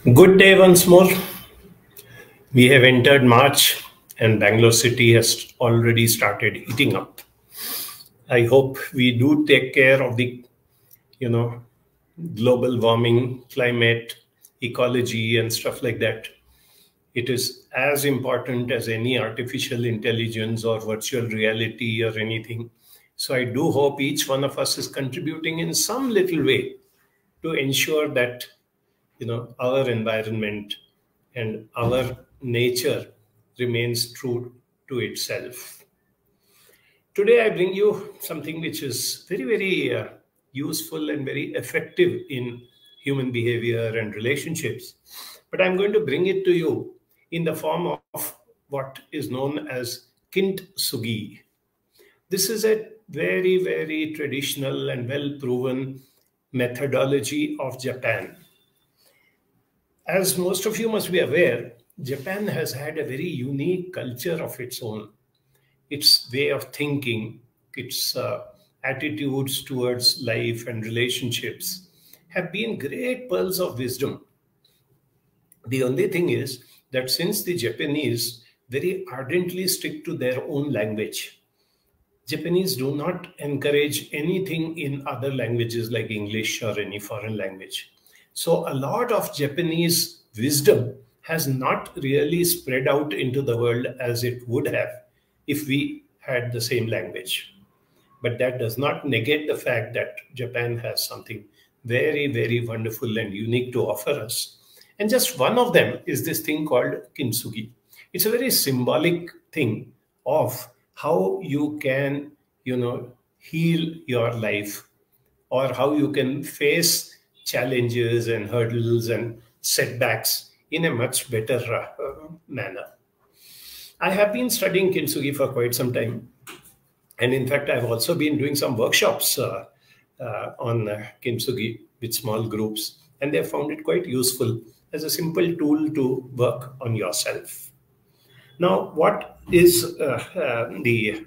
Good day once more. We have entered March and Bangalore city has already started heating up. I hope we do take care of the, you know, global warming, climate, ecology and stuff like that. It is as important as any artificial intelligence or virtual reality or anything. So I do hope each one of us is contributing in some little way to ensure that our environment and our nature remains true to itself. Today I bring you something which is very useful and very effective in human behavior and relationships, but I'm going to bring it to you in the form of what is known as Kintsugi. This is a very traditional and well proven methodology of Japan. As most of you must be aware, Japan has had a very unique culture of its own. Its way of thinking, its attitudes towards life and relationships have been great pearls of wisdom. The only thing is that since the Japanese very ardently stick to their own language, Japanese do not encourage anything in other languages like English or any foreign language. So a lot of Japanese wisdom has not really spread out into the world as it would have if we had the same language. But that does not negate the fact that Japan has something very wonderful and unique to offer us. And just one of them is this thing called Kintsugi. It's a very symbolic thing of how you can, heal your life, or how you can face challenges and hurdles and setbacks in a much better manner. I have been studying Kintsugi for quite some time. And in fact, I've also been doing some workshops on Kintsugi with small groups. And they found it quite useful as a simple tool to work on yourself. Now, what is the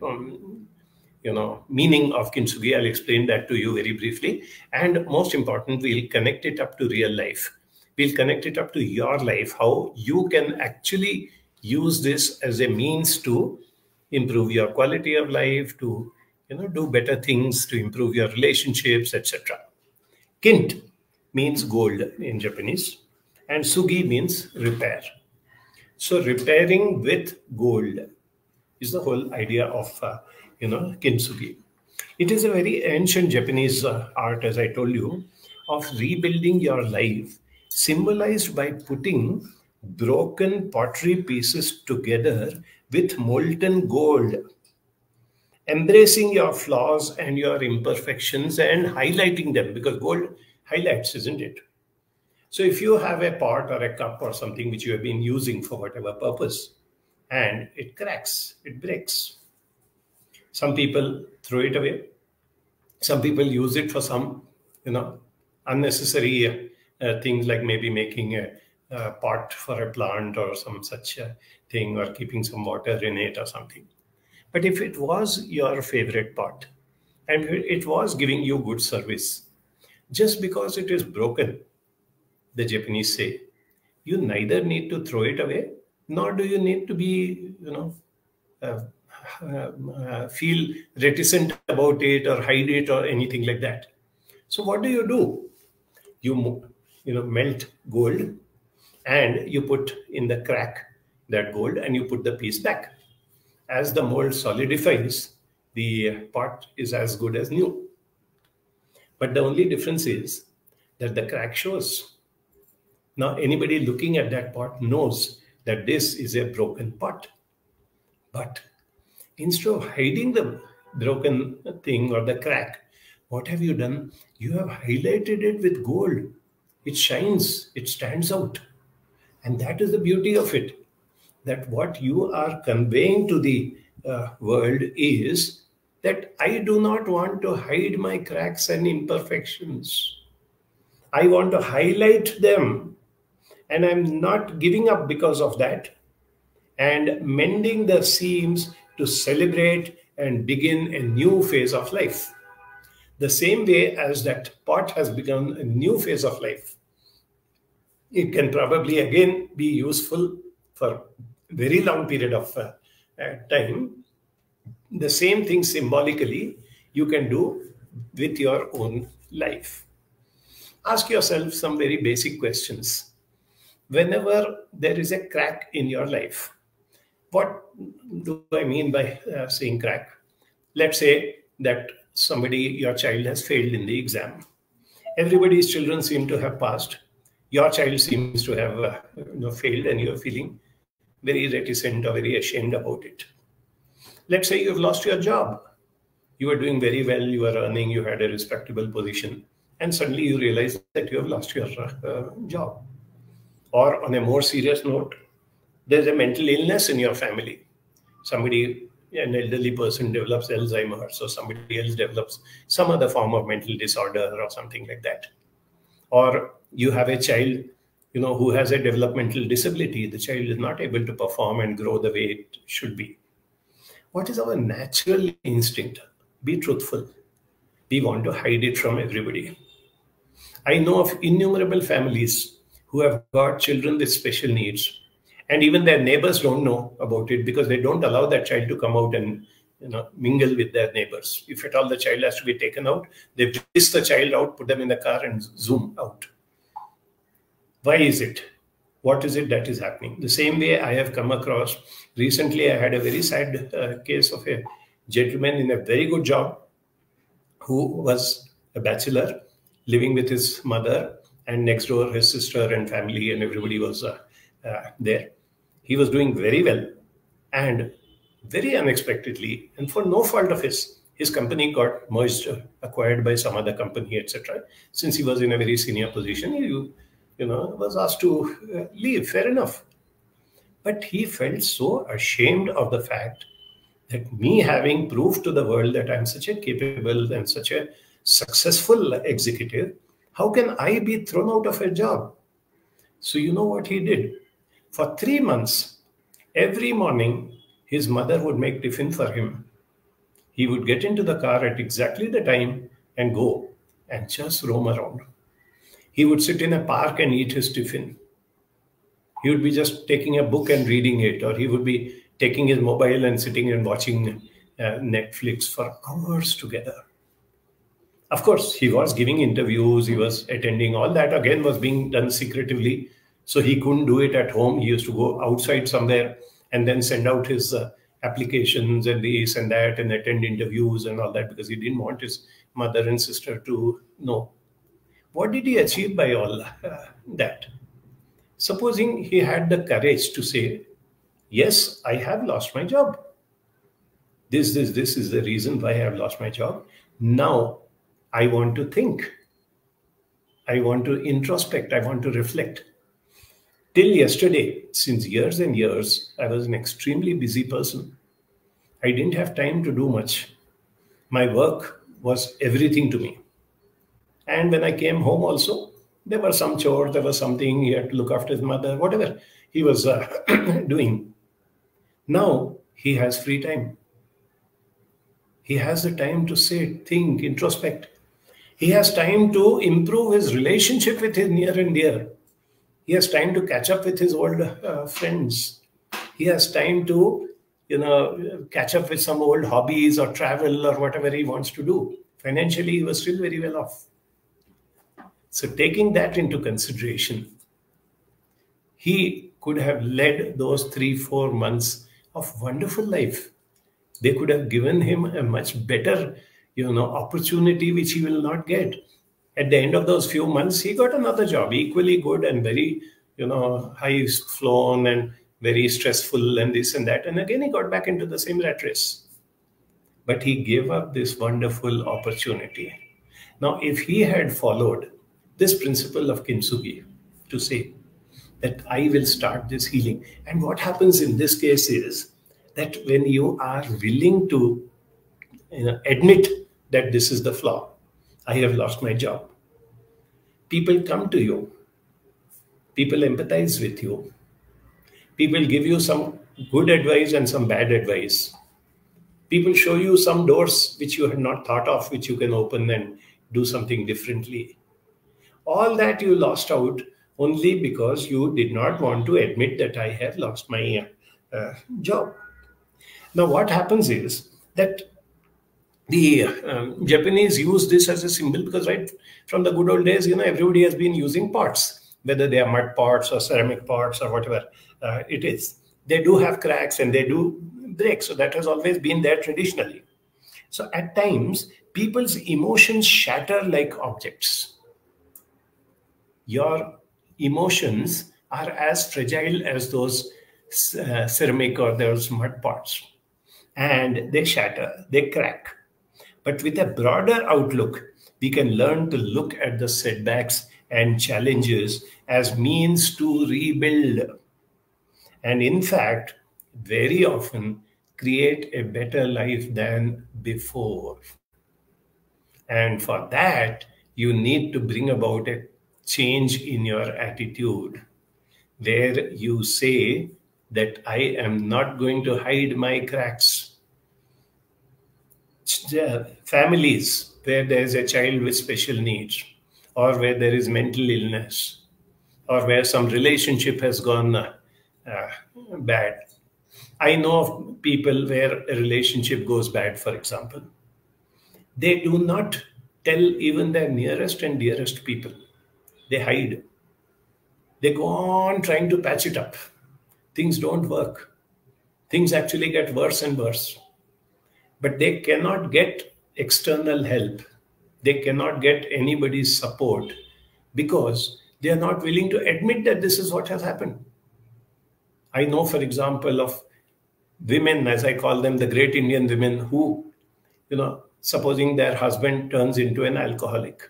meaning of Kintsugi? I'll explain that to you very briefly. And most important, we'll connect it up to real life. We'll connect it up to your life, how you can actually use this as a means to improve your quality of life, to do better things, to improve your relationships, etc. Kint means gold in Japanese, and sugi means repair. So repairing with gold is the whole idea of Kintsugi. It is a very ancient Japanese art, as I told you, of rebuilding your life, symbolized by putting broken pottery pieces together with molten gold, embracing your flaws and your imperfections and highlighting them, because gold highlights, isn't it? So if you have a pot or a cup or something which you have been using for whatever purpose, and it cracks, it breaks, some people throw it away. Some people use it for some, unnecessary things, like maybe making a pot for a plant or some such thing, or keeping some water in it or something. But if it was your favorite pot and it was giving you good service, just because it is broken, the Japanese say, you neither need to throw it away, nor do you need to be, feel reticent about it or hide it or anything like that. So what do? You melt gold, and you put in the crack that gold, and you put the piece back. As the mold solidifies, the pot is as good as new. But the only difference is that the crack shows. Now anybody looking at that pot knows that this is a broken pot. But instead of hiding the broken thing or the crack, what have you done? You have highlighted it with gold. It shines, it stands out. And that is the beauty of it, that what you are conveying to the world is that I do not want to hide my cracks and imperfections. I want to highlight them, and I'm not giving up because of that, and mending the seams to celebrate and begin a new phase of life. The same way as that pot has begun a new phase of life. It can probably again be useful for very long period of time. The same thing symbolically you can do with your own life. Ask yourself some very basic questions. Whenever there is a crack in your life, what do I mean by saying crack? Let's say that somebody, your child has failed in the exam. Everybody's children seem to have passed. Your child seems to have failed, and you're feeling very reticent or very ashamed about it. Let's say you've lost your job. You were doing very well, you were earning, you had a respectable position, and suddenly you realize that you have lost your job. Or on a more serious note, there's a mental illness in your family. Somebody, an elderly person, develops Alzheimer's, or somebody else develops some other form of mental disorder or something like that. Or you have a child, who has a developmental disability. The child is not able to perform and grow the way it should be. What is our natural instinct? Be truthful. We want to hide it from everybody. I know of innumerable families who have got children with special needs, and even their neighbors don't know about it because they don't allow that child to come out and mingle with their neighbors. If at all the child has to be taken out, they whisk the child out, put them in the car, and zoom out. Why is it? What is it that is happening? The same way I have come across, recently I had a very sad case of a gentleman in a very good job who was a bachelor living with his mother, and next door his sister and family and everybody was there. He was doing very well, and very unexpectedly, and for no fault of his company got merged, acquired by some other company, etc. Since he was in a very senior position, he was asked to leave. Fair enough. But he felt so ashamed of the fact that me having proved to the world that I'm such a capable and such a successful executive, how can I be thrown out of a job? So you know what he did? For 3 months, every morning, his mother would make tiffin for him. He would get into the car at exactly the time and go and just roam around. He would sit in a park and eat his tiffin. He would be just taking a book and reading it, or he would be taking his mobile and sitting and watching Netflix for hours together. Of course, he was giving interviews, he was attending, all that again was being done secretively. So he couldn't do it at home. He used to go outside somewhere and then send out his applications and this and that and attend interviews and all that, because he didn't want his mother and sister to know. What did he achieve by all that? Supposing he had the courage to say, yes, I have lost my job. This is the reason why I have lost my job. Now I want to think. I want to introspect. I want to reflect. Till yesterday, since years and years, I was an extremely busy person. I didn't have time to do much. My work was everything to me. And when I came home also, there were some chores, there was something, he had to look after his mother, whatever he was doing. Now he has free time. He has the time to sit, think, introspect. He has time to improve his relationship with his near and dear. He has time to catch up with his old friends. He has time to, catch up with some old hobbies or travel or whatever he wants to do. Financially, he was still very well off. So taking that into consideration, he could have led those 3-4 months of wonderful life. They could have given him a much better, opportunity which he will not get. At the end of those few months, he got another job, equally good and very, high flown and very stressful and this and that. And again, he got back into the same rat race. But he gave up this wonderful opportunity. Now, if he had followed this principle of Kintsugi to say that I will start this healing. And what happens in this case is that when you are willing to admit that this is the flaw, I have lost my job, people come to you, people empathize with you, people give you some good advice and some bad advice. People show you some doors which you had not thought of, which you can open and do something differently. All that you lost out only because you did not want to admit that I have lost my job. Now, what happens is that the Japanese use this as a symbol because right from the good old days, everybody has been using pots, whether they are mud pots or ceramic pots or whatever it is. They do have cracks and they do break. So that has always been there traditionally. So at times, people's emotions shatter like objects. Your emotions are as fragile as those ceramic or those mud pots, and they shatter, they crack. But with a broader outlook, we can learn to look at the setbacks and challenges as means to rebuild. And in fact, very often create a better life than before. And for that, you need to bring about a change in your attitude where you say that I am not going to hide my cracks. Families where there is a child with special needs, or where there is mental illness, or where some relationship has gone bad. I know of people where a relationship goes bad, for example. They do not tell even their nearest and dearest people. They hide. They go on trying to patch it up. Things don't work. Things actually get worse and worse. But they cannot get external help. They cannot get anybody's support because they are not willing to admit that this is what has happened. I know, for example, of women, as I call them, the great Indian women who, supposing their husband turns into an alcoholic,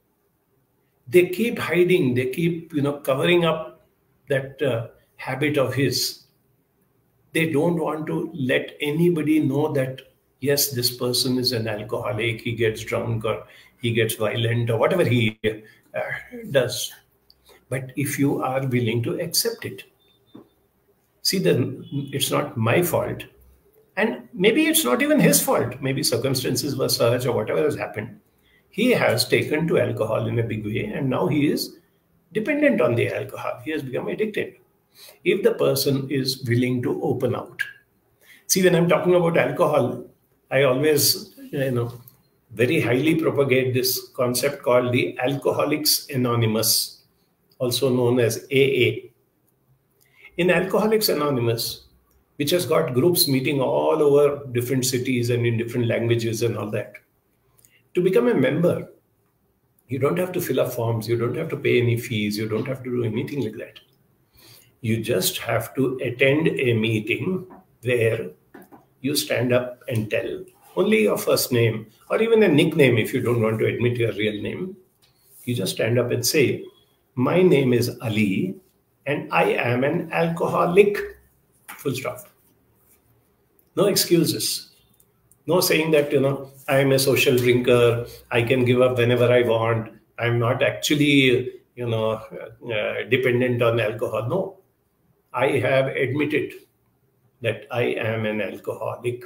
they keep hiding, they keep, covering up that habit of his. They don't want to let anybody know that, yes, this person is an alcoholic, he gets drunk or he gets violent or whatever he does. But if you are willing to accept it, see, then it's not my fault. And maybe it's not even his fault. Maybe circumstances were such or whatever has happened. He has taken to alcohol in a big way and now he is dependent on the alcohol. He has become addicted. If the person is willing to open out. See, when I'm talking about alcohol, I always, very highly propagate this concept called the Alcoholics Anonymous, also known as AA. In Alcoholics Anonymous, which has got groups meeting all over different cities and in different languages and all that, to become a member, you don't have to fill up forms, you don't have to pay any fees, you don't have to do anything like that. You just have to attend a meeting where you stand up and tell only your first name or even a nickname if you don't want to admit your real name. You just stand up and say, my name is Ali and I am an alcoholic. Full stop. No excuses. No saying that, I am a social drinker. I can give up whenever I want. I'm not actually, dependent on alcohol. No. I have admitted that I am an alcoholic.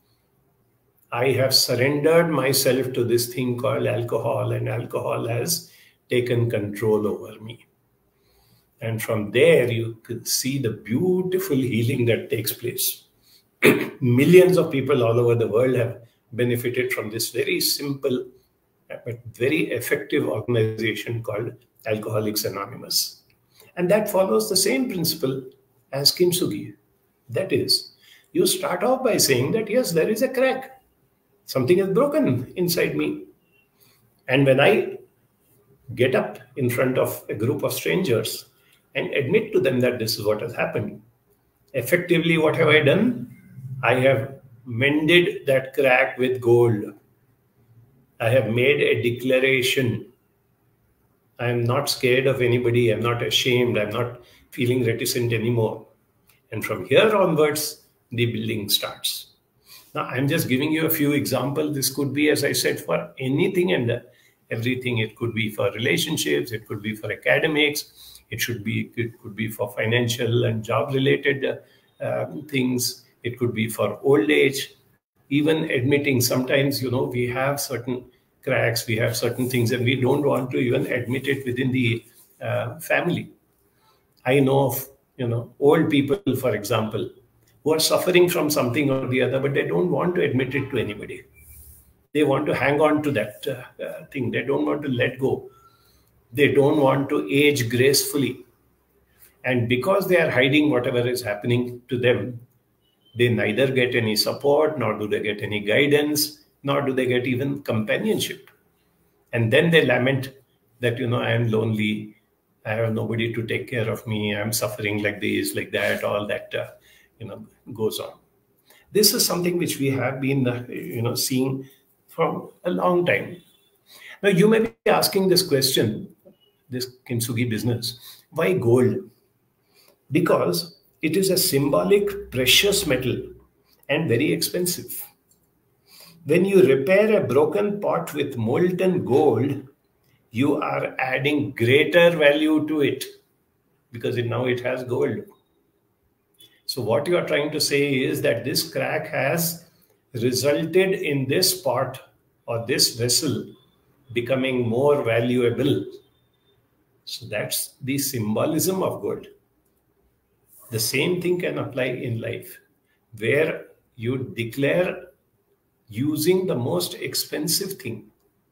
I have surrendered myself to this thing called alcohol, and alcohol has taken control over me. And from there, you could see the beautiful healing that takes place. Millions of people all over the world have benefited from this very simple but very effective organization called Alcoholics Anonymous. And that follows the same principle as Kintsugi. That is, you start off by saying that, yes, there is a crack. Something is broken inside me. And when I get up in front of a group of strangers and admit to them that this is what has happened, effectively, what have I done? I have mended that crack with gold. I have made a declaration. I am not scared of anybody. I'm not ashamed. I'm not feeling reticent anymore. And from here onwards, the building starts. Now, I'm just giving you a few examples. This could be, as I said, for anything and everything. It could be for relationships. It could be for academics. It could be for financial and job-related things. It could be for old age. Even admitting sometimes, we have certain cracks, we have certain things, and we don't want to even admit it within the family. I know of, old people, for example, who are suffering from something or the other, but they don't want to admit it to anybody. They want to hang on to that thing. They don't want to let go. They don't want to age gracefully. And because they are hiding whatever is happening to them, they neither get any support, nor do they get any guidance, nor do they get even companionship. And then they lament that, I am lonely. I have nobody to take care of me. I'm suffering like this, like that, all that, goes on. This is something which we have been, seeing from a long time. Now, you may be asking this question, this Kintsugi business, why gold? Because it is a symbolic precious metal and very expensive. When you repair a broken pot with molten gold, you are adding greater value to it because now it has gold. So what you are trying to say is that this crack has resulted in this pot or this vessel becoming more valuable. So that's the symbolism of gold. The same thing can apply in life, where you declare using the most expensive thing,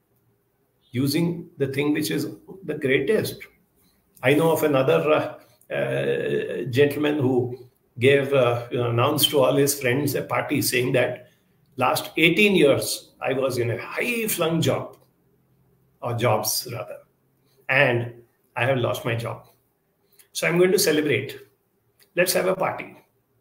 using the thing which is the greatest. I know of another gentleman who gave, announced to all his friends a party saying that last 18 years, I was in a high-flung job, or jobs rather, and I have lost my job. So I'm going to celebrate. Let's have a party.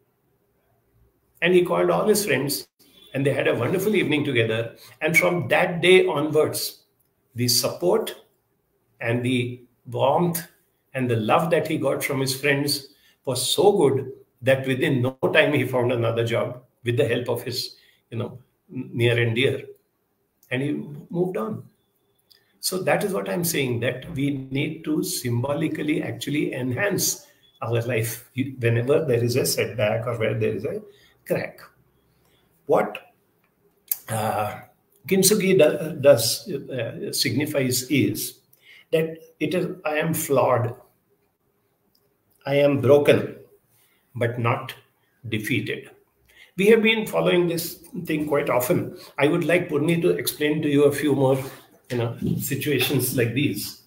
And he called all his friends, and they had a wonderful evening together. And from that day onwards, the support and the warmth and the love that he got from his friends was so good that within no time he found another job with the help of his, near and dear. And he moved on. So that is what I'm saying, that we need to symbolically actually enhance our life whenever there is a setback or where there is a crack. What Kintsugi does signifies is that I am flawed, I am broken, but not defeated. We have been following this thing quite often. I would like Purni to explain to you a few more, situations like these.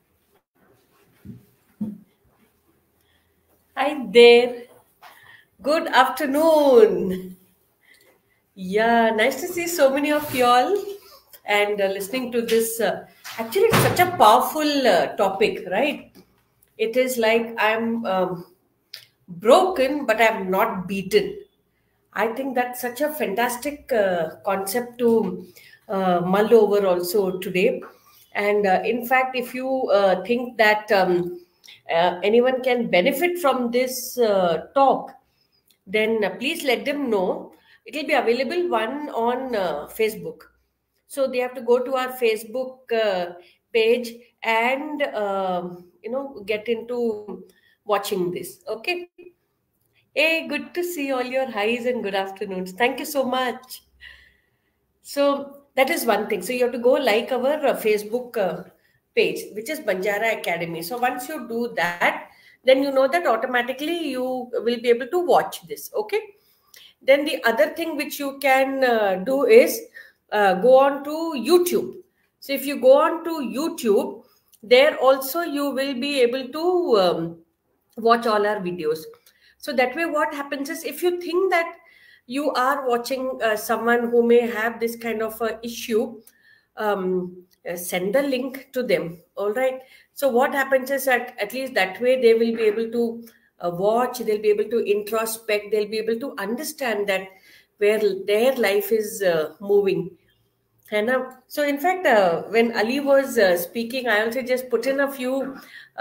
Hi there. Good afternoon. Yeah, nice to see so many of y'all and listening to this. Actually, it's such a powerful topic, right? It is like I'm broken, but I'm not beaten. I think that's such a fantastic concept to mull over also today. And in fact, if you think that anyone can benefit from this talk, then please let them know. It will be available one on Facebook. So they have to go to our Facebook page and get into watching this. Okay. Hey, good to see all your highs and good afternoons. Thank you so much. So that is one thing. So you have to go like our Facebook page, which is Banjara Academy. So once you do that, then you know that automatically you will be able to watch this. Okay. Then the other thing which you can do is go on to YouTube. So if you go on to YouTube, there also you will be able to watch all our videos. So that way what happens is, if you think that you are watching someone who may have this kind of issue, send the link to them. All right. So what happens is that at least that way they will be able to watch, they'll be able to introspect, they'll be able to understand that where their life is moving. So in fact, when Ali was speaking, I also just put in a few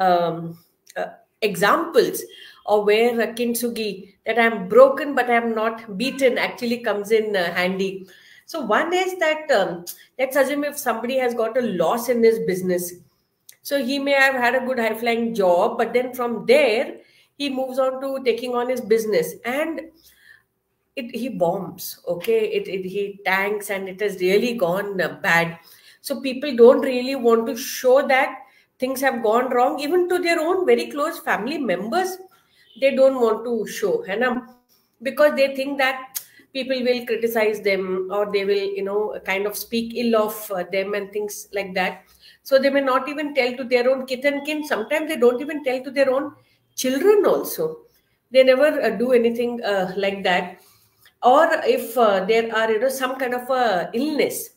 examples of where Kintsugi, that I'm broken but I'm not beaten, actually comes in handy. So one is that let's assume if somebody has got a loss in his business. So he may have had a good high-flying job, but then from there, he moves on to taking on his business, and he bombs. Okay, he tanks, and it has really gone bad. So people don't really want to show that things have gone wrong, even to their own very close family members, they don't want to show, है ना? Because they think that people will criticize them, or they will, kind of speak ill of them and things like that. So they may not even tell to their own kith and kin. Sometimes they don't even tell to their own children also. They never do anything like that. Or if there are, some kind of a illness,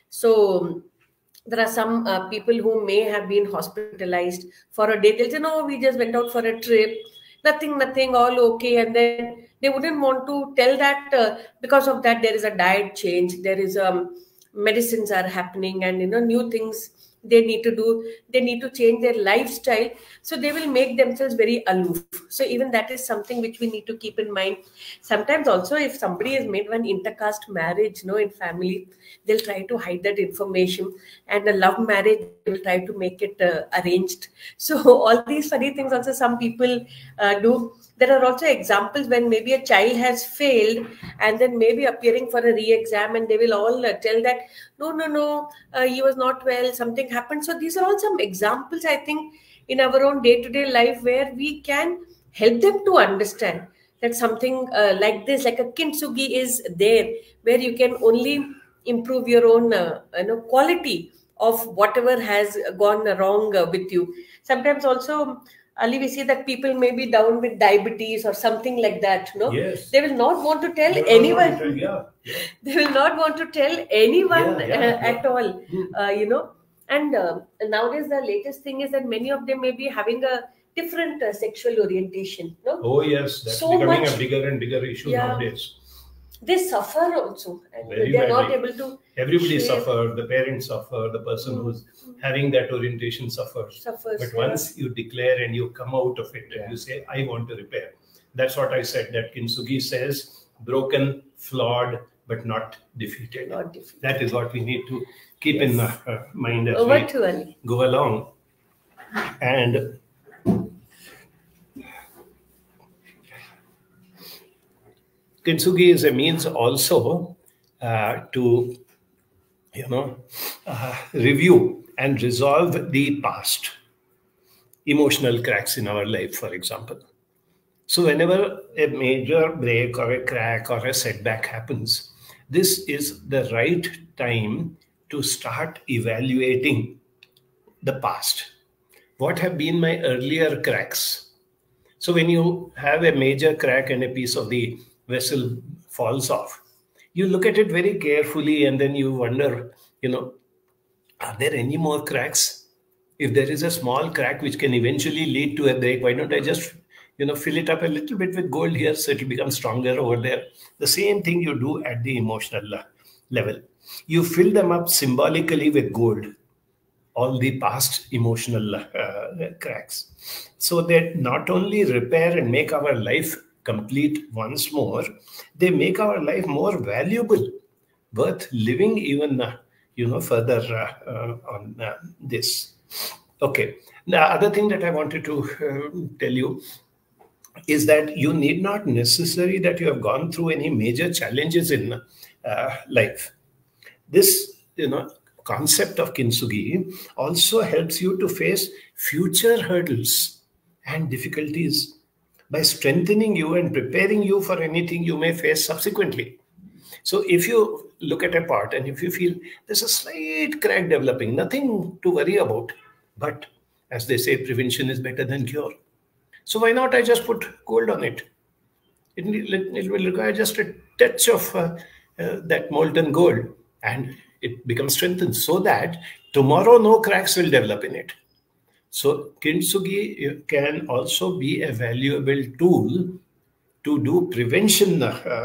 so there are some people who may have been hospitalized for a day. They'll say, no, we just went out for a trip, nothing, all okay. And then they wouldn't want to tell that because of that there is a diet change, there is medicines are happening, and new things they need to do. They need to change their lifestyle, so they will make themselves very aloof. So even that is something which we need to keep in mind. Sometimes also, if somebody has made one intercaste marriage, in family, they'll try to hide that information, and a love marriage, they will try to make it arranged. So all these funny things also some people do. There are also examples when maybe a child has failed and then maybe appearing for a re-exam, and they will all tell that no, he was not well, something happened. So these are all some examples, I think, in our own day-to-day life, where we can help them to understand that something like this, like a kintsugi, is there, where you can only improve your own quality of whatever has gone wrong with you. Sometimes also, Ali, we see that people may be down with diabetes or something like that. Yes. They will not want to tell They will not anyone. want to tell, yeah. They will not want to tell anyone at all. Mm. And nowadays the latest thing is that many of them may be having a different sexual orientation. No? Oh yes, that's So becoming much. a bigger and bigger issue nowadays. They suffer also, and Very they are not badly. able to. Everybody share. suffer. The parents suffer. The person who's having that orientation suffers. But once you declare and you come out of it and you say, I want to repair. That's what I said, that Kintsugi says, broken, flawed, but not defeated. Not defeated. That is what we need to keep in mind as Over we to Ali. go along. And Kintsugi is a means also to, review and resolve the past emotional cracks in our life, for example. So whenever a major break or a crack or a setback happens, this is the right time to start evaluating the past. What have been my earlier cracks? So when you have a major crack and a piece of the vessel falls off, you look at it very carefully and then you wonder, are there any more cracks? If there is a small crack which can eventually lead to a break, why don't I just, fill it up a little bit with gold here so it will become stronger over there? The same thing you do at the emotional level. You fill them up symbolically with gold, all the past emotional cracks, so that not only repair and make our life complete once more, they make our life more valuable, worth living even further on this. Okay. The other thing that I wanted to tell you is that you need not necessarily that you have gone through any major challenges in life. This, concept of Kintsugi also helps you to face future hurdles and difficulties by strengthening you and preparing you for anything you may face subsequently. So if you look at a part and if you feel there's a slight crack developing, nothing to worry about, but as they say, prevention is better than cure. So why not I just put gold on it? It will require just a touch of that molten gold, and it becomes strengthened so that tomorrow no cracks will develop in it. So Kintsugi can also be a valuable tool to do prevention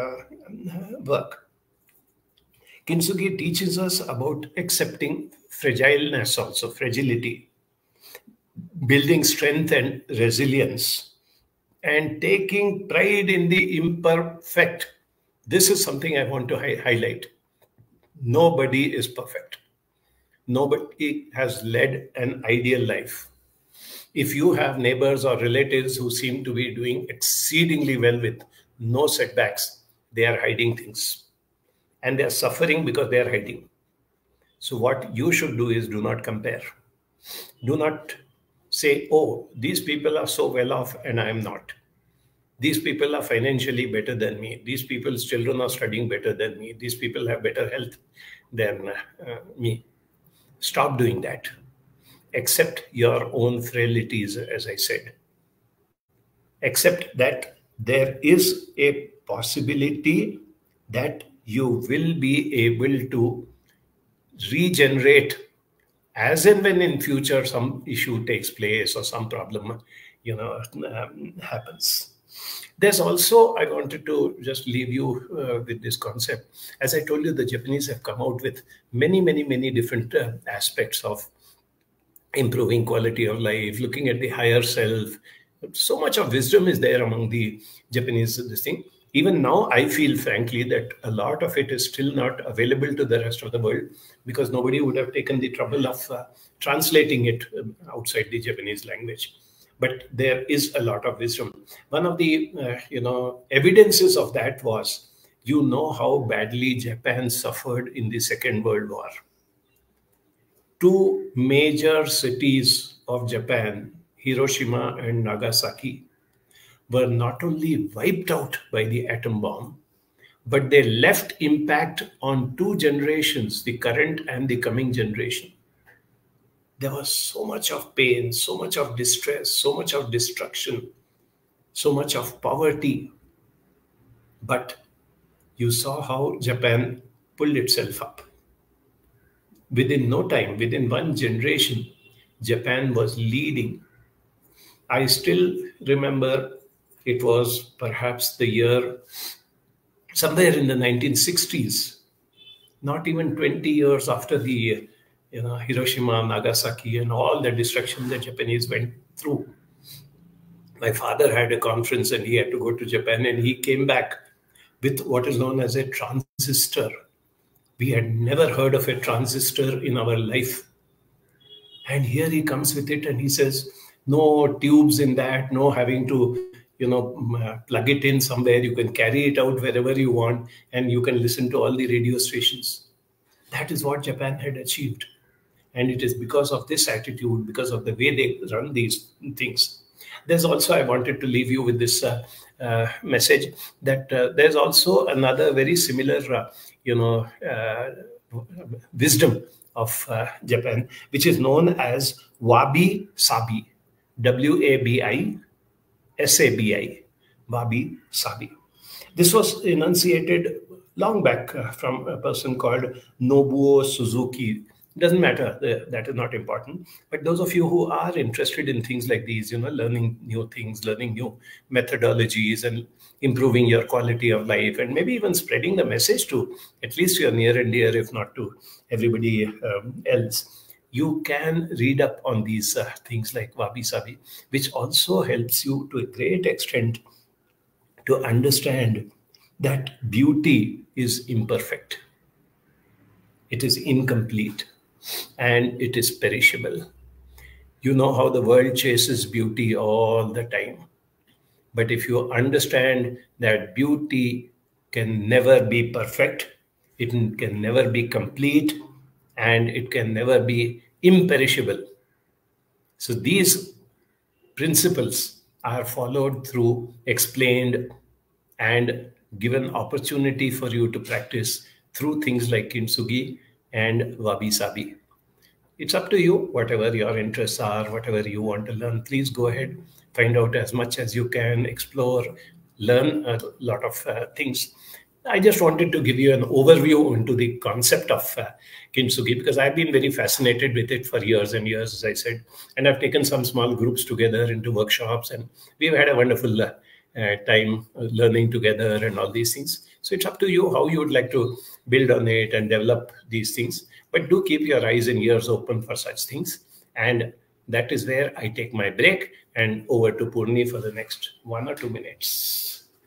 work. Kintsugi teaches us about accepting fragileness, also fragility, building strength and resilience, and taking pride in the imperfect. This is something I want to highlight. Nobody is perfect. Nobody has led an ideal life. If you have neighbors or relatives who seem to be doing exceedingly well with no setbacks, they are hiding things. And they are suffering because they are hiding. So what you should do is do not compare. Do not say, oh, these people are so well off and I am not. These people are financially better than me. These people's children are studying better than me. These people have better health than me. Stop doing that. Accept your own frailties, as I said. Accept that there is a possibility that you will be able to regenerate as and when in future some issue takes place or some problem happens. There's also, I wanted to just leave you with this concept. As I told you, the Japanese have come out with many different aspects of improving quality of life, looking at the higher self. So much of wisdom is there among the Japanese, this thing. Even now, I feel, frankly, that a lot of it is still not available to the rest of the world because nobody would have taken the trouble of translating it outside the Japanese language. But there is a lot of wisdom. One of the evidences of that was, how badly Japan suffered in the Second World War. Two major cities of Japan, Hiroshima and Nagasaki, were not only wiped out by the atom bomb, but they left impact on two generations, the current and the coming generation. There was so much of pain, so much of distress, so much of destruction, so much of poverty. But you saw how Japan pulled itself up. Within no time, within one generation, Japan was leading. I still remember it was perhaps the year somewhere in the 1960s, not even 20 years after the Hiroshima, Nagasaki, and all the destruction the Japanese went through. My father had a conference and he had to go to Japan, and he came back with what is known as a transistor. We had never heard of a transistor in our life. And here he comes with it and he says, no tubes in that, no having to plug it in somewhere. You can carry it out wherever you want and you can listen to all the radio stations. That is what Japan had achieved. And it is because of this attitude, because of the way they run these things. There's also, I wanted to leave you with this message that there's also another very similar, wisdom of Japan, which is known as wabi sabi, WABI, wabi sabi. This was enunciated long back from a person called Nobuo Suzuki. Doesn't matter, that is not important. But those of you who are interested in things like these, learning new things, learning new methodologies and improving your quality of life, and maybe even spreading the message to at least your near and dear, if not to everybody else, you can read up on these things like wabi sabi, which also helps you to a great extent to understand that beauty is imperfect, it is incomplete, and it is perishable. You know how the world chases beauty all the time. But if you understand that beauty can never be perfect, it can never be complete, and it can never be imperishable. So these principles are followed through, explained, and given opportunity for you to practice through things like Kintsugi and Wabi Sabi. It's up to you, whatever your interests are, whatever you want to learn, please go ahead, find out as much as you can, explore, learn a lot of things. I just wanted to give you an overview into the concept of Kintsugi because I've been very fascinated with it for years and years, as I said. And I've taken some small groups together into workshops, and we've had a wonderful time learning together and all these things. So it's up to you how you would like to build on it and develop these things. But do keep your eyes and ears open for such things. And that is where I take my break, and over to Purni for the next 1 or 2 minutes.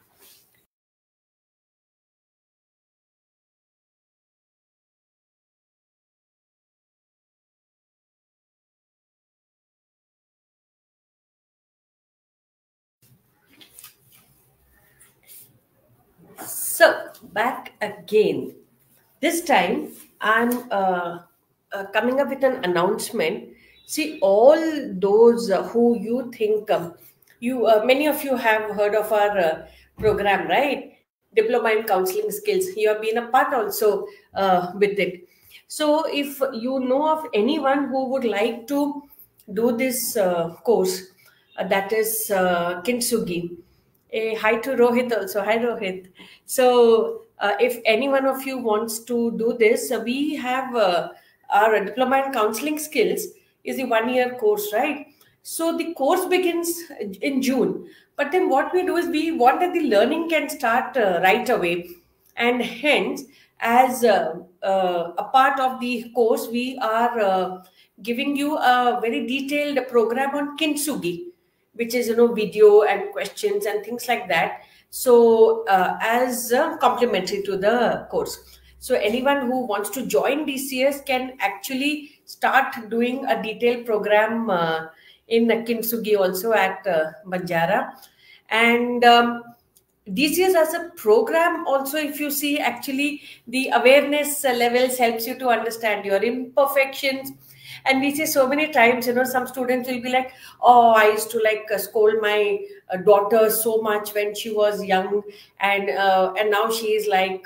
So, back again. This time, I'm coming up with an announcement See, all those who you think you many of you have heard of our program, right? Diploma in Counseling Skills. You have been a part also with it. So, if you know of anyone who would like to do this course, that is Kintsugi. Hi to Rohit also. Hi, Rohit. So, if any one of you wants to do this, we have our diploma in counseling skills is a 1 year course, right? So the course begins in June. But then what we do is we want that the learning can start right away, and hence, as a part of the course, we are giving you a very detailed program on Kintsugi, which is video and questions and things like that. So as complementary to the course, so anyone who wants to join DCS can actually start doing a detailed program in Kintsugi also at Banjara. And DCS as a program also, if you see, actually the awareness levels helps you to understand your imperfections. And we see so many times, some students will be like, oh, I used to like scold my daughter so much when she was young, and now she is like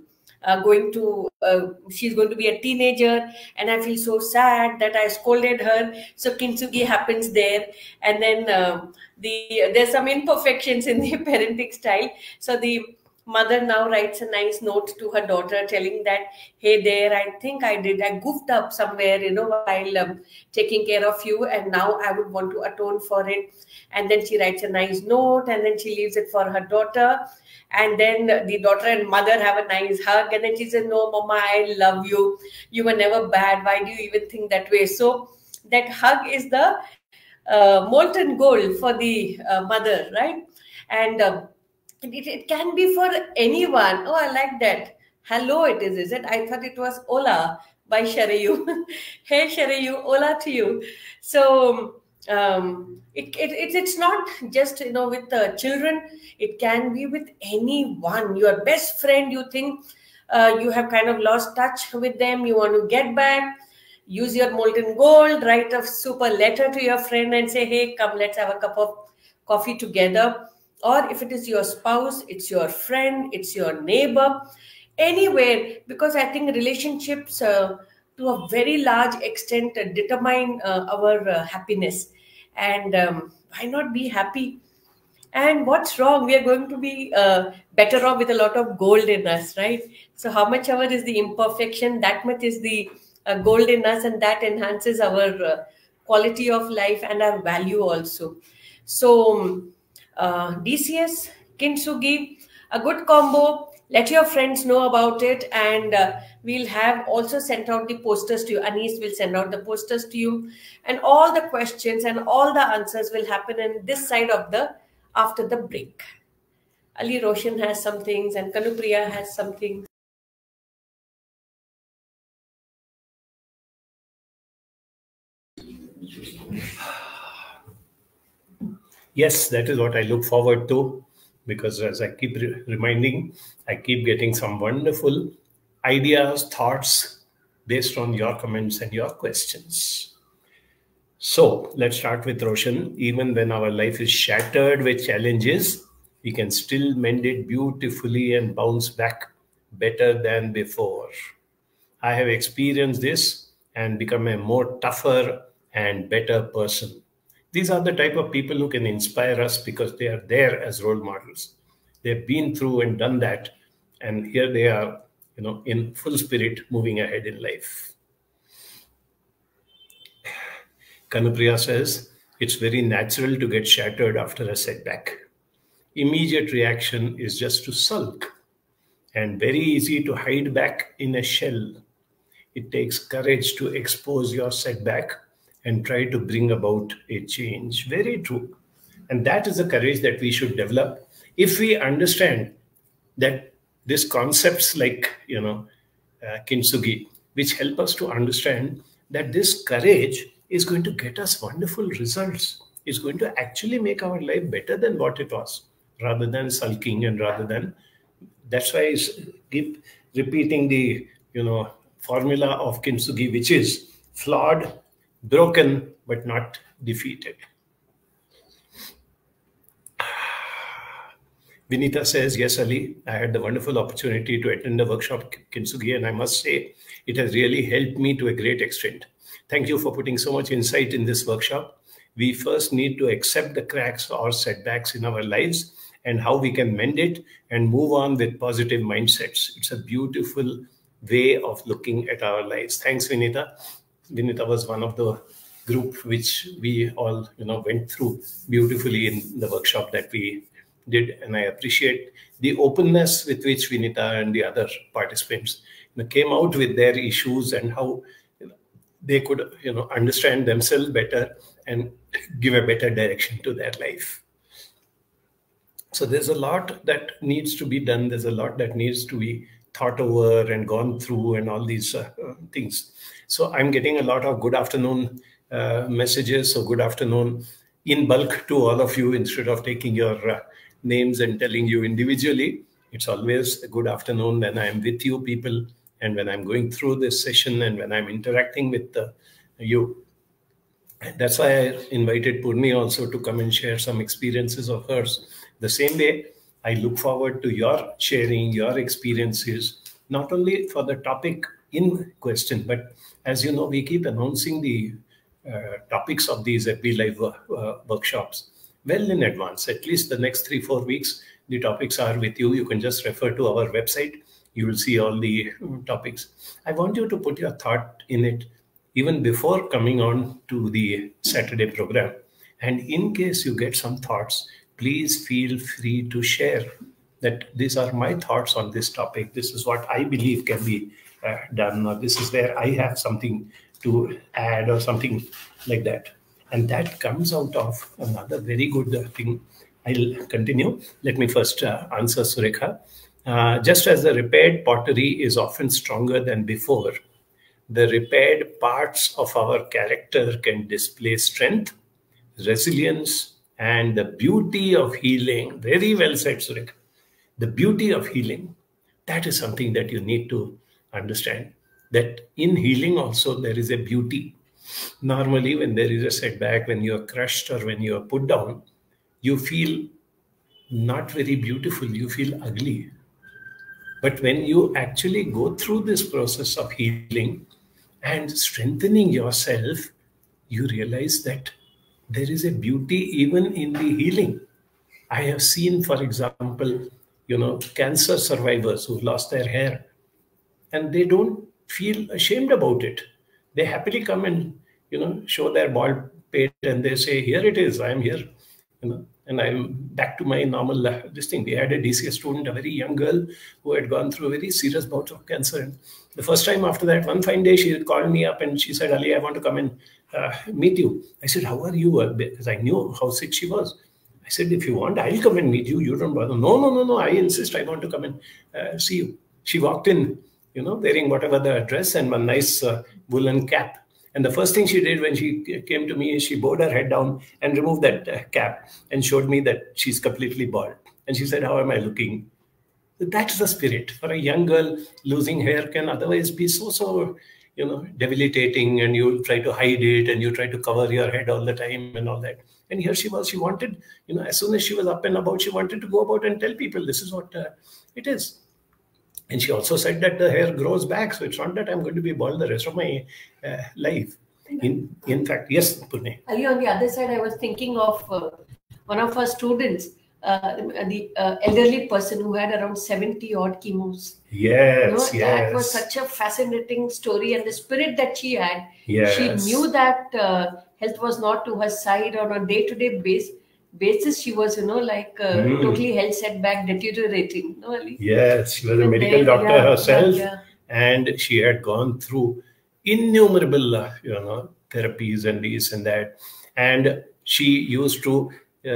she's going to be a teenager, and I feel so sad that I scolded her. So Kintsugi happens there. And then there's some imperfections in the parenting style. So the mother now writes a nice note to her daughter telling that, hey there, I think I goofed up somewhere, while taking care of you, and now I would want to atone for it. And then she writes a nice note, and then she leaves it for her daughter. And then the daughter and mother have a nice hug, and then she says, no mama, I love you, you were never bad, why do you even think that way? So that hug is the molten gold for the mother, right? And it can be for anyone. Oh, I like that. Hello, it is it? I thought it was Ola by Sharayu. Hey, Sharayu, Ola to you. So it's not just with children. It can be with anyone. Your best friend, you think you have kind of lost touch with them. You want to get back. Use your molten gold. Write a super letter to your friend and say, hey, come, let's have a cup of coffee together. Or if it is your spouse, it's your friend, it's your neighbor, anywhere, because I think relationships to a very large extent determine our happiness. And why not be happy? And what's wrong? We are going to be better off with a lot of gold in us, right? So, how much ever is the imperfection, that much is the gold in us, and that enhances our quality of life and our value also. So, DCS, Kintsugi, a good combo. Let your friends know about it, and we'll have also sent out the posters to you. Anis will send out the posters to you, and all the questions and all the answers will happen in this side of the after the break. Ali Roshan has some things, and Kanupriya has some things. Yes, that is what I look forward to, because as I keep reminding, I keep getting some wonderful ideas, thoughts based on your comments and your questions. So let's start with Roshan. Even when our life is shattered with challenges, we can still mend it beautifully and bounce back better than before. I have experienced this and become a more tougher and better person. These are the type of people who can inspire us because they are there as role models. They've been through and done that, and here they are, in full spirit, moving ahead in life. Kanupriya says, it's very natural to get shattered after a setback. Immediate reaction is just to sulk, and very easy to hide back in a shell. It takes courage to expose your setback and try to bring about a change. Very true. And that is the courage that we should develop if we understand that these concepts like, Kintsugi, which help us to understand that this courage is going to get us wonderful results. It's going to actually make our life better than what it was, rather than sulking and rather than. That's why I keep repeating the, formula of Kintsugi, which is flawed, broken but not defeated. Vinita says, yes, Ali, I had the wonderful opportunity to attend the workshop Kintsugi, and I must say it has really helped me to a great extent. Thank you for putting so much insight in this workshop. We first need to accept the cracks or setbacks in our lives and how we can mend it and move on with positive mindsets. It's a beautiful way of looking at our lives. Thanks, Vinita. Vinita was one of the group which we all went through beautifully in the workshop that we did, and I appreciate the openness with which Vinita and the other participants came out with their issues and how they could understand themselves better and give a better direction to their life. So there's a lot that needs to be done. There's a lot that needs to be thought over and gone through and all these things. So I'm getting a lot of good afternoon messages. So good afternoon in bulk to all of you instead of taking your names and telling you individually. It's always a good afternoon when I'm with you people and when I'm going through this session and when I'm interacting with you. That's why I invited Purni also to come and share some experiences of hers. The same way, I look forward to your sharing your experiences, not only for the topic in question, but as you know, we keep announcing the topics of these FB Live workshops well in advance. At least the next 3-4 weeks, the topics are with you. You can just refer to our website. You will see all the topics. I want you to put your thought in it even before coming on to the Saturday program. And in case you get some thoughts, please feel free to share that these are my thoughts on this topic. This is what I believe can be done, or this is where I have something to add or something like that. And that comes out of another very good thing. I'll continue. Let me first answer Surekha. Just as the repaired pottery is often stronger than before, the repaired parts of our character can display strength, resilience, and the beauty of healing. Very well said, Surekha. The beauty of healing, that is something that you need to understand. That in healing also there is a beauty. Normally, when there is a setback, when you are crushed or when you are put down, you feel not very beautiful, you feel ugly. But when you actually go through this process of healing and strengthening yourself, you realize that there is a beauty even in the healing. I have seen, for example, cancer survivors who lost their hair, and they don't feel ashamed about it. They happily come and show their bald pate and they say, here it is, I am here, and I'm back to my normal this thing. We had a DCS student, a very young girl who had gone through a very serious bout of cancer, and the first time after that, one fine day, she called me up and she said, Ali, I want to come and meet you. I said, how are you? Because I knew how sick she was. I said, if you want, I'll come and meet you. You don't bother. No. I insist. I want to come and see you. She walked in, wearing whatever the dress and one nice woolen cap. And the first thing she did when she came to me is she bowed her head down and removed that cap and showed me that she's completely bald. And she said, how am I looking? That's the spirit. For a young girl, losing hair can otherwise be so debilitating, and you try to hide it and you try to cover your head all the time and all that. And here she was, she wanted, as soon as she was up and about, she wanted to go about and tell people this is what it is. And she also said that the hair grows back. So it's not that I'm going to be bald the rest of my life. In fact, yes, Pune. Ali, on the other side, I was thinking of one of our students, the elderly person who had around 70 odd chemos. Yes, That was such a fascinating story, and the spirit that she had. Yes. She knew that health was not to her side. On a day-to-day basis, she was, totally health setback, deteriorating. Ali? Yes, she was a medical doctor herself, and she had gone through innumerable, therapies and this and that, and she used to,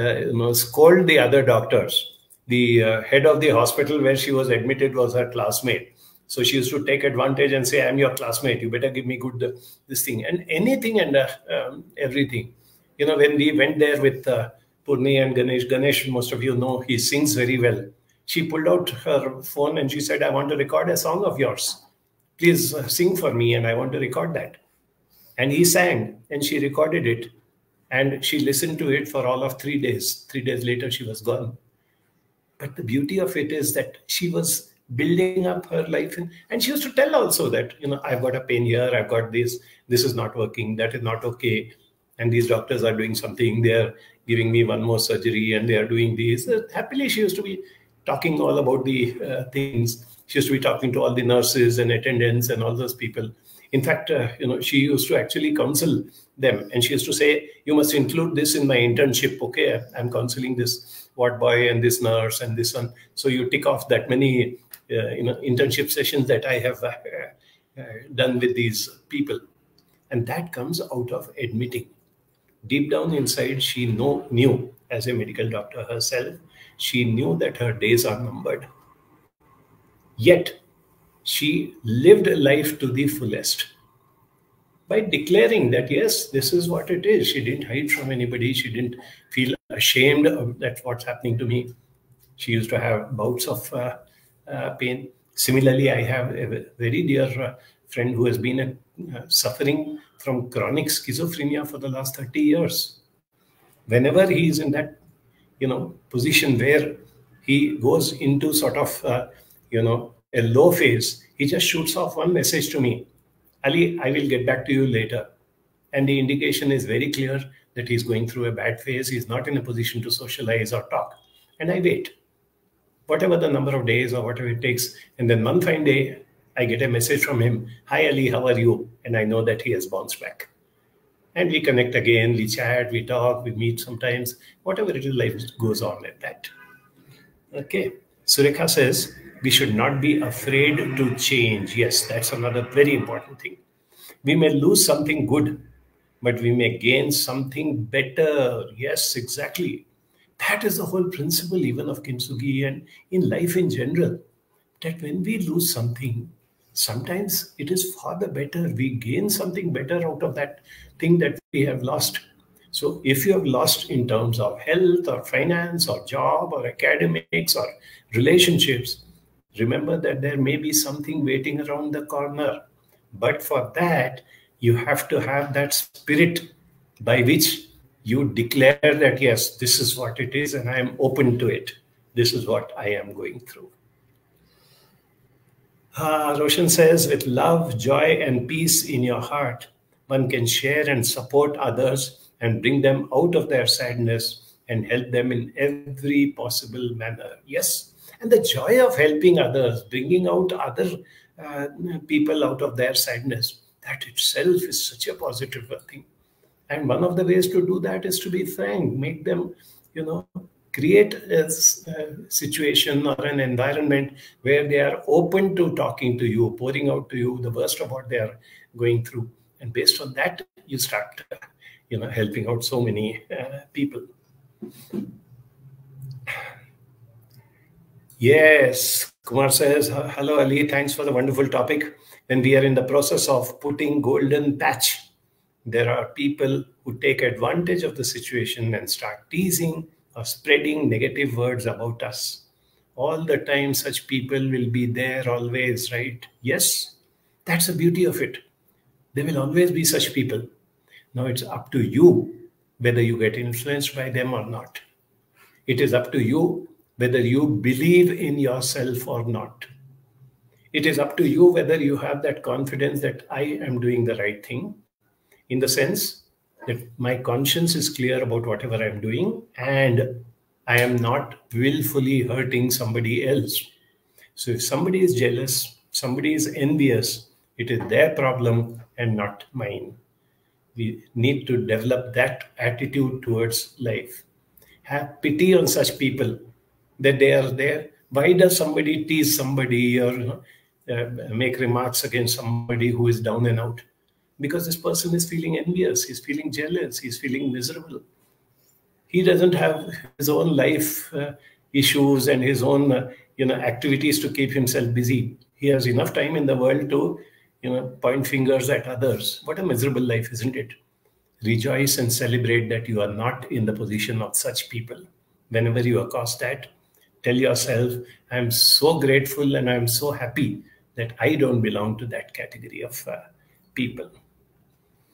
scold the other doctors. The head of the hospital where she was admitted was her classmate. So she used to take advantage and say, I'm your classmate. You better give me good this thing. And anything and everything. When we went there with Purni and Ganesh, most of you know, he sings very well. She pulled out her phone and she said, I want to record a song of yours. Please sing for me and I want to record that. And he sang and she recorded it. And she listened to it for all of 3 days. 3 days later, she was gone. But the beauty of it is that she was building up her life. And she used to tell also that, I've got a pain here, I've got this is not working, that is not okay. And these doctors are doing something, they're giving me one more surgery and they are doing this. Happily, she used to be talking all about the things. She used to be talking to all the nurses and attendants and all those people. In fact, she used to actually counsel them, and she used to say, "You must include this in my internship. Okay, I'm counseling this ward boy and this nurse and this one. So you tick off that many, internship sessions that I have done with these people." And that comes out of admitting. Deep down inside, she knew, as a medical doctor herself, she knew that her days are numbered. Yet, she lived life to the fullest by declaring that, yes, this is what it is. She didn't hide from anybody. She didn't feel ashamed of that what's happening to me. She used to have bouts of pain. Similarly, I have a very dear friend who has been suffering from chronic schizophrenia for the last 30 years. Whenever he is in that, position where he goes into sort of, a low phase, he just shoots off one message to me: "Ali, I will get back to you later." And the indication is very clear that he's going through a bad phase. He's not in a position to socialize or talk. And I wait, whatever the number of days or whatever it takes. And then one fine day, I get a message from him: "Hi, Ali, how are you?" And I know that he has bounced back. And we connect again, we chat, we talk, we meet sometimes, whatever it is, life goes on like that. Okay. Surekha says, we should not be afraid to change. Yes, that's another very important thing. We may lose something good, but we may gain something better. Yes, exactly. That is the whole principle even of Kintsugi and in life in general, that when we lose something, sometimes it is for the better. We gain something better out of that thing that we have lost. So if you have lost in terms of health or finance or job or academics or relationships, remember that there may be something waiting around the corner. But for that, you have to have that spirit by which you declare that, yes, this is what it is and I am open to it. This is what I am going through. Roshan says, with love, joy, and peace in your heart, one can share and support others and bring them out of their sadness and help them in every possible manner. Yes. And the joy of helping others, bringing out other people out of their sadness, that itself is such a positive thing. And one of the ways to do that is to be frank, make them, create a situation or an environment where they are open to talking to you, pouring out to you the worst of what they are going through. And based on that, you start, helping out so many people. Yes, Kumar says, hello, Ali. Thanks for the wonderful topic. When we are in the process of putting golden patch, there are people who take advantage of the situation and start teasing or spreading negative words about us. All the time, such people will be there always, right? Yes, that's the beauty of it. There will always be such people. Now it's up to you whether you get influenced by them or not. It is up to you whether you believe in yourself or not. It is up to you whether you have that confidence that I am doing the right thing, in the sense that my conscience is clear about whatever I'm doing and I am not willfully hurting somebody else. So if somebody is jealous, somebody is envious, it is their problem and not mine. We need to develop that attitude towards life. Have pity on such people that they are there. Why does somebody tease somebody or make remarks against somebody who is down and out? Because this person is feeling envious, he's feeling jealous, he's feeling miserable. He doesn't have his own life issues and his own activities to keep himself busy. He has enough time in the world to point fingers at others. What a miserable life, isn't it? Rejoice and celebrate that you are not in the position of such people. Whenever you accost that, tell yourself, I'm so grateful and I'm so happy that I don't belong to that category of people.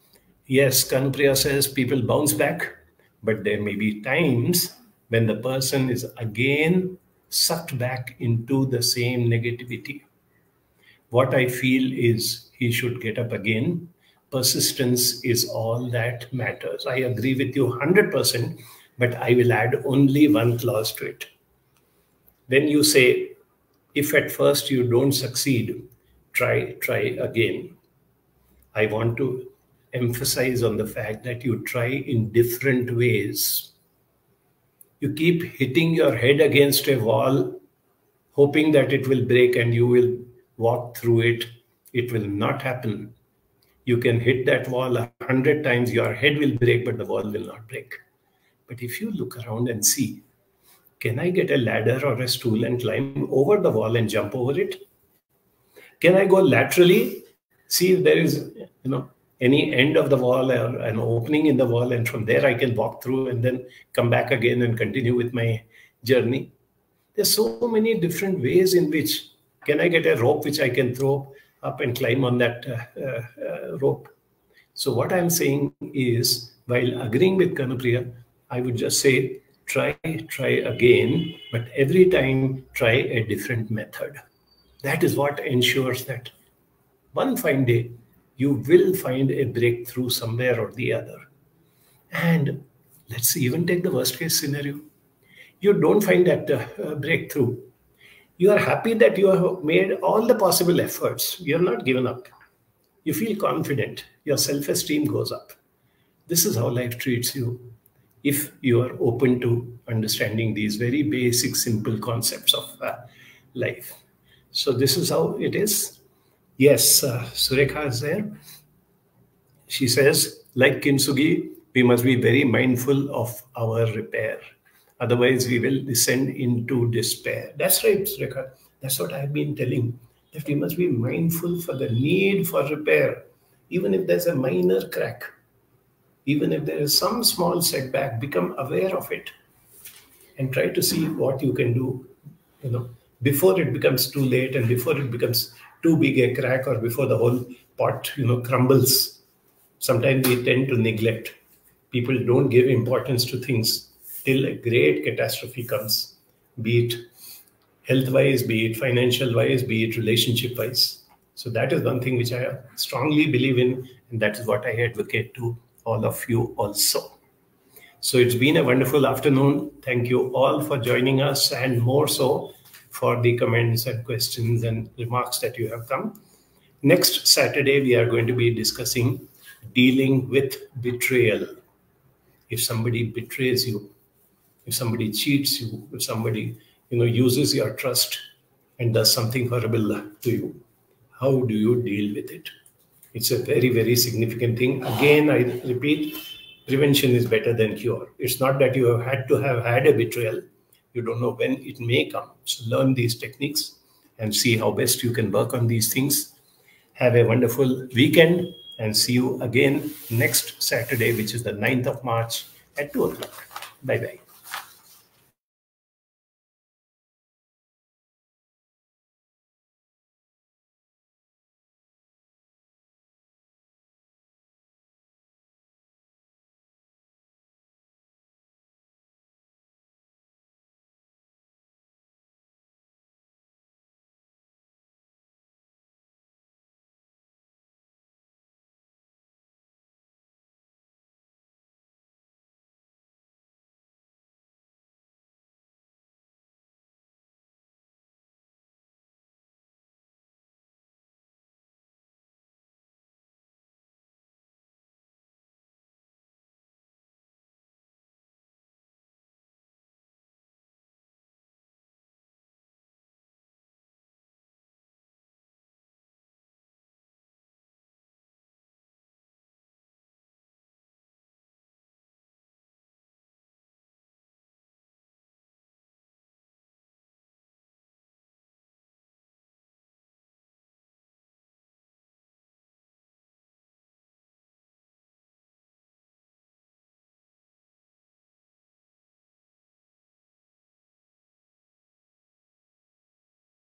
Yes, Kanupriya says people bounce back, but there may be times when the person is again sucked back into the same negativity. What I feel is he should get up again. Persistence is all that matters. I agree with you 100%, but I will add only one clause to it. When you say, if at first you don't succeed, try again. I want to emphasize on the fact that you try in different ways. You keep hitting your head against a wall, hoping that it will break and you will walk through it. It will not happen. You can hit that wall 100 times, your head will break, but the wall will not break. But if you look around and see, can I get a ladder or a stool and climb over the wall and jump over it? Can I go laterally, see if there is, any end of the wall or an opening in the wall, and from there I can walk through and then come back again and continue with my journey? There's so many different ways in which, can I get a rope which I can throw up and climb on that rope? So what I'm saying is, while agreeing with Kanupriya, I would just say, try again, but every time try a different method. That is what ensures that one fine day, you will find a breakthrough somewhere or the other. And let's even take the worst case scenario. You don't find that breakthrough. You are happy that you have made all the possible efforts. You have not given up. You feel confident. Your self-esteem goes up. This is how life treats you if you are open to understanding these very basic, simple concepts of life. So this is how it is. Yes, Surekha is there. She says, like Kintsugi, we must be very mindful of our repair. Otherwise, we will descend into despair. That's right, Surekha. That's what I've been telling, that we must be mindful for the need for repair. Even if there's a minor crack, even if there is some small setback, become aware of it and try to see what you can do, before it becomes too late and before it becomes too big a crack or before the whole pot, crumbles. Sometimes we tend to neglect. People don't give importance to things till a great catastrophe comes, be it health-wise, be it financial-wise, be it relationship-wise. So that is one thing which I strongly believe in, and that is what I advocate to all of you also. So it's been a wonderful afternoon. Thank you all for joining us, and more so for the comments and questions and remarks that you have come. Next Saturday, we are going to be discussing dealing with betrayal. If somebody betrays you, if somebody cheats you, if somebody uses your trust and does something horrible to you, how do you deal with it? It's a very, very significant thing. Again, I repeat, prevention is better than cure. It's not that you have had to have had a betrayal. You don't know when it may come. So learn these techniques and see how best you can work on these things. Have a wonderful weekend and see you again next Saturday, which is the 9th of March at 2 o'clock. Bye-bye.